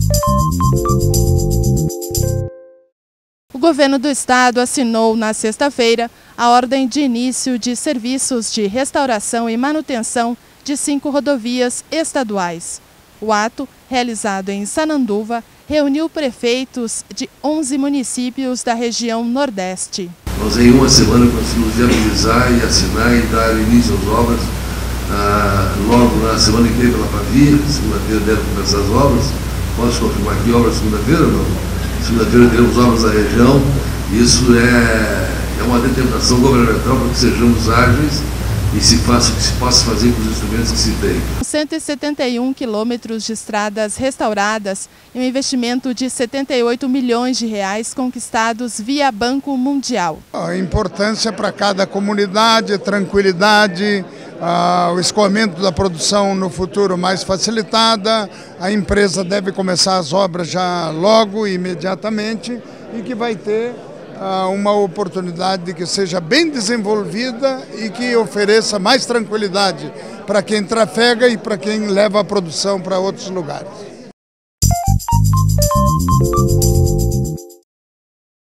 O governo do estado assinou na sexta-feira a ordem de início de serviços de restauração e manutenção de 5 rodovias estaduais. O ato, realizado em Sananduva, reuniu prefeitos de 11 municípios da região Nordeste. Nós em uma semana conseguimos viabilizar e assinar e dar início às obras. Logo na semana que vem pela Pavia, segunda-feira devem começar as obras. Posso confirmar aqui obras segunda-feira? Não. Segunda-feira teremos obras na região. Isso é uma determinação governamental para que sejamos ágeis e se faça o que se possa fazer com os instrumentos que se tem. 171 quilômetros de estradas restauradas e um investimento de 78 milhões de reais conquistados via Banco Mundial. A importância para cada comunidade, tranquilidade, o escoamento da produção no futuro mais facilitada, a empresa deve começar as obras já logo, imediatamente, e que vai ter uma oportunidade de que seja bem desenvolvida e que ofereça mais tranquilidade para quem trafega e para quem leva a produção para outros lugares.